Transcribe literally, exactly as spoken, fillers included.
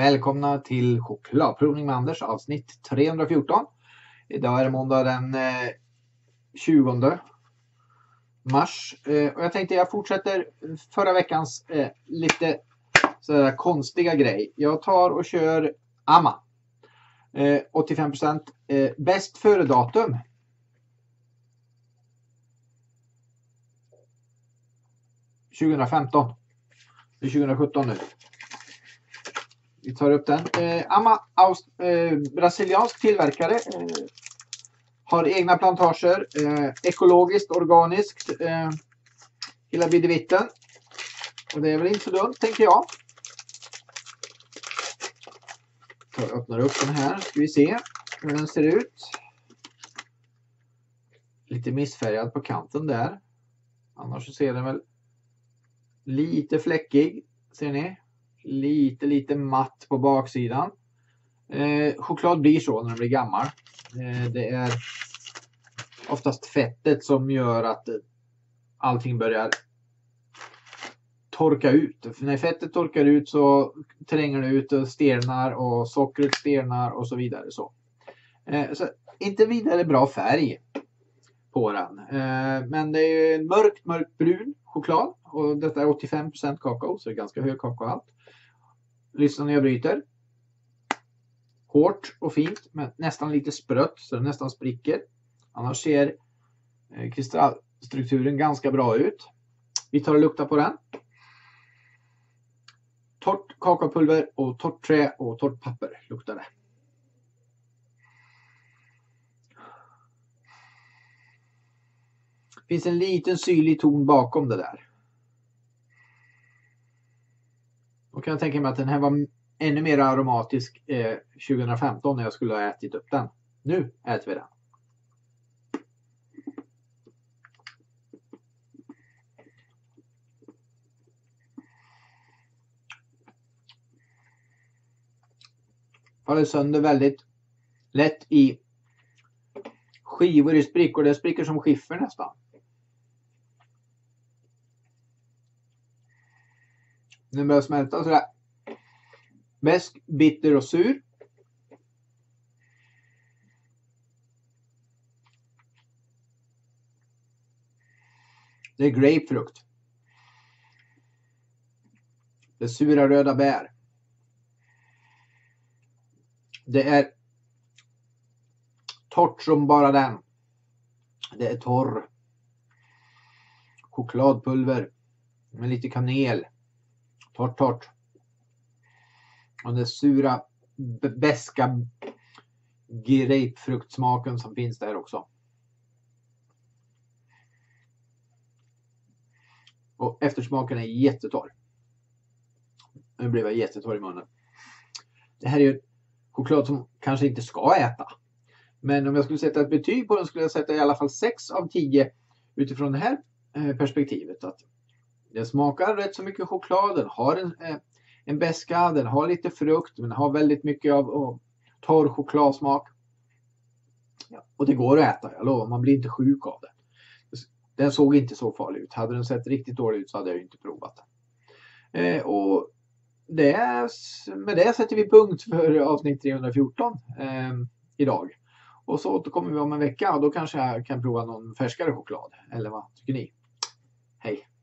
Välkomna till chokladprovning med Anders avsnitt trehundrafjorton. Idag är det måndag den eh, tjugonde mars. Eh, och jag tänkte jag fortsätter förra veckans eh, lite sådär konstiga grej. Jag tar och kör Amma. Eh, åttiofem procent eh, bäst före datum. tjugohundrafemton. Det är tjugohundrasjutton nu. Vi tar upp den. Eh, Amma, Aust eh, brasiliansk tillverkare. Eh, har egna plantager. Eh, ekologiskt, organiskt. Eh, hela bidevitten. Och det är väl inte så dumt, tänker jag. Jag öppnar upp den här. Ska vi se hur den ser ut. Lite missfärgad på kanten där. Annars så ser den väl lite fläckig. Ser ni? Lite, lite matt på baksidan. Eh, choklad blir så när den blir gammal. Eh, det är oftast fettet som gör att allting börjar torka ut. För när fettet torkar ut så tränger det ut och stelnar och sockret stelnar och så vidare. Så, eh, så inte vidare bra färg på den. Eh, men det är en mörkt, mörkt brun choklad. Och detta är åttiofem procent kakao, så det är ganska hög kakaohalt. Lyssna när jag bryter. Hårt och fint, men nästan lite sprött så det nästan spricker. Annars ser eh, kristallstrukturen ganska bra ut. Vi tar och luktar på den. Torrt kakaopulver och torrt trä och torrt papper luktar det. Det finns en liten syrlig ton bakom det där. Då kan jag tänka mig att den här var ännu mer aromatisk eh, tjugohundrafemton när jag skulle ha ätit upp den. Nu äter vi den. Faller sönder väldigt lätt i skivor i sprickor. Det spricker som skiffer nästan. Den börjar smälta sådär. Besk, bitter och sur. Det är grapefrukt. Det är sura röda bär. Det är torrt som bara den. Det är torr. Chokladpulver. Med lite kanel. Torrt, torrt. Och den sura, beska grapefruktsmaken som finns där också. Och eftersmaken är jättetorr. Nu blev jag jättetorr i munnen. Det här är ju choklad som kanske inte ska äta. Men om jag skulle sätta ett betyg på den skulle jag sätta i alla fall sex av tio utifrån det här perspektivet. Att den smakar rätt så mycket choklad. Den har en, en beska, den har lite frukt, men den har väldigt mycket av, av torr chokladsmak. Ja, och det går att äta, jag lovar, man blir inte sjuk av det. Den såg inte så farlig ut. Hade den sett riktigt dålig ut så hade jag inte provat den. Eh, och det är, med det sätter vi punkt för avsnitt trehundrafjorton eh, idag. Och så återkommer vi om en vecka och då kanske jag kan prova någon färskare choklad. Eller vad tycker ni? Hej!